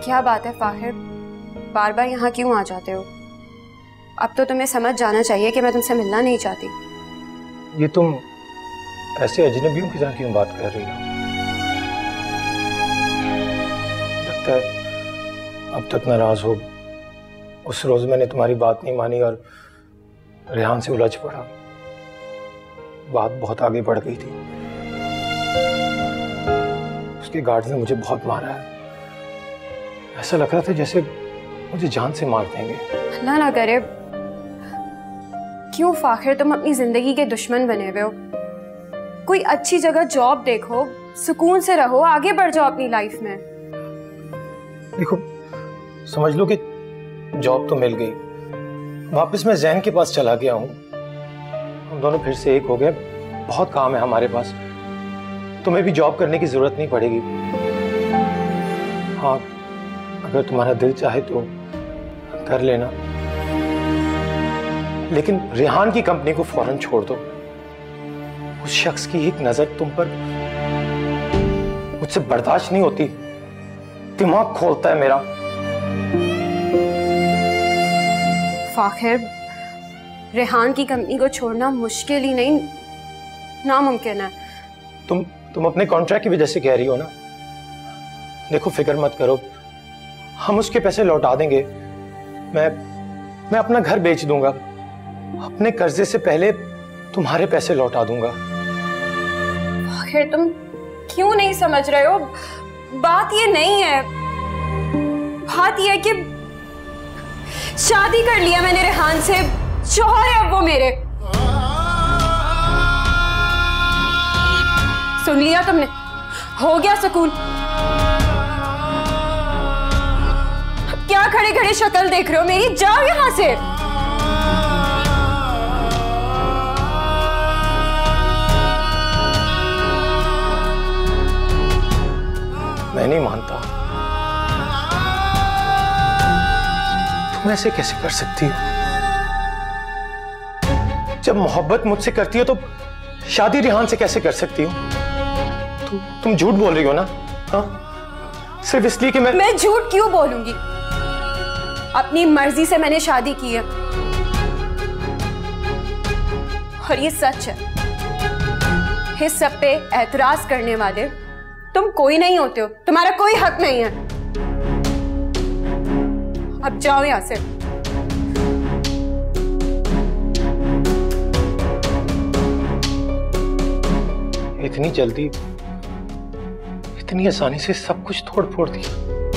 क्या बात है फाहिर, बार बार यहाँ क्यों आ जाते हो? अब तो तुम्हें समझ जाना चाहिए कि मैं तुमसे मिलना नहीं चाहती। ये तुम ऐसे अजनबियों की तरह क्यों बात कर रही हो? लगता है अब तक नाराज हो। उस रोज मैंने तुम्हारी बात नहीं मानी और रेहान से उलझ पड़ा। बात बहुत आगे बढ़ गई थी। उसके गार्ड ने मुझे बहुत मारा है। ऐसा लग रहा था जैसे मुझे जान से मार देंगे। अल्लाह ना करे। क्यों फाखिर, तुम अपनी जिंदगी के दुश्मन बने हुए हो। कोई अच्छी जगह जॉब देखो, सुकून से रहो, आगे बढ़ जाओ अपनी लाइफ में। देखो, समझ लो कि जॉब तो मिल गई, वापस मैं जैन के पास चला गया हूँ। हम दोनों फिर से एक हो गए। बहुत काम है हमारे पास। तुम्हें भी जॉब करने की जरूरत नहीं पड़ेगी। हाँ, अगर तुम्हारा दिल चाहे तो कर लेना, लेकिन रेहान की कंपनी को फौरन छोड़ दो। उस शख्स की एक नजर तुम पर मुझसे बर्दाश्त नहीं होती। दिमाग खोलता है मेरा। फाखिर, रेहान की कंपनी को छोड़ना मुश्किल ही नहीं, नामुमकिन है। तुम अपने कॉन्ट्रैक्ट की वजह से कह रही हो ना। देखो, फिक्र मत करो, हम उसके पैसे लौटा देंगे। मैं अपना घर बेच दूंगा। अपने कर्जे से पहले तुम्हारे पैसे लौटा दूंगा। फाखिर, तुम क्यों नहीं समझ रहे हो? बात ये नहीं है। बात ये है कि शादी कर लिया मैंने रेहान से, शौहर है अब वो मेरे। सुन लिया तुमने? हो गया सुकून। क्या खड़े खड़े शक्ल देख रहे हो मेरी? जाओ यहां से। मैं नहीं मानता। तुम ऐसे कैसे कर सकती हो? जब मोहब्बत मुझसे करती हो तो शादी रेहान से कैसे कर सकती हो? तुम झूठ बोल रही हो ना? हाँ, सिर्फ इसलिए कि मैं झूठ क्यों बोलूंगी? अपनी मर्जी से मैंने शादी की है और ये सच है। इस सब पे एतराज करने वाले तुम कोई नहीं होते हो। तुम्हारा कोई हक नहीं है। अब जाओ यहां से। इतनी जल्दी, इतनी आसानी से सब कुछ तोड़ फोड़ दिया।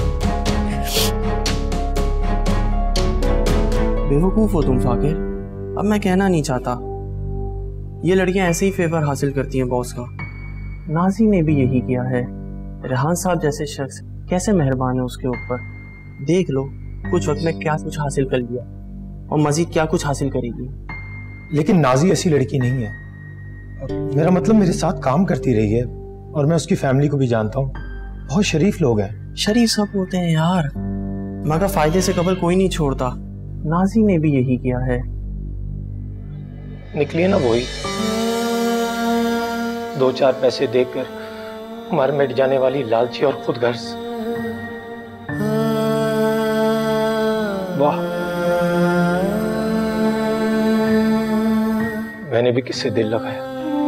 बेवकूफ हो तुम फाकिर। अब मैं कहना नहीं चाहता, ये लड़कियां ऐसे ही फेवर हासिल करती हैं बॉस का। नाजी ने भी यही किया है। रेहान साहब जैसे शख्स कैसे मेहरबान है उसके ऊपर। देख लो, कुछ वक्त में क्या कुछ हासिल कर लिया और मजीद क्या कुछ हासिल करेगी। लेकिन नाजी ऐसी लड़की नहीं है। मेरा मतलब मेरे साथ काम करती रही है और मैं उसकी फैमिली को भी जानता हूँ। बहुत शरीफ लोग हैं। शरीफ सब होते हैं यार, मगर फायदे से कबल कोई नहीं छोड़ता। नाजी ने भी यही किया है। निकलिए ना वही, 2-4 पैसे देकर मर मिट जाने वाली लालची और खुदगर्ज। वाह, मैंने भी किससे दिल लगाया।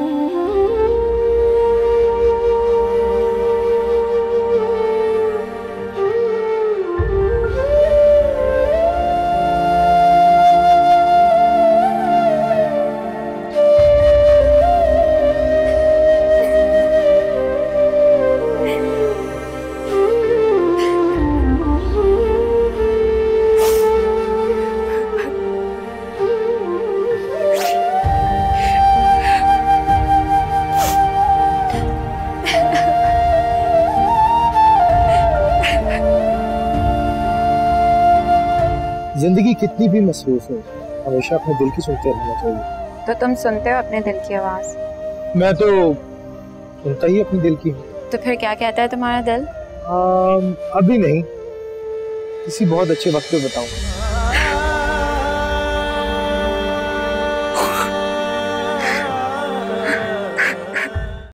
जिंदगी कितनी भी मसरूफ हो, हमेशा अपने दिल की सुनते रहना चाहिए। तो तुम सुनते हो अपने दिल की आवाज? मैं तो सुनता ही अपने दिल की हूँ। तो फिर क्या कहता है तुम्हारा दिल? अभी नहीं, किसी बहुत अच्छे वक्त पे बताऊंगा।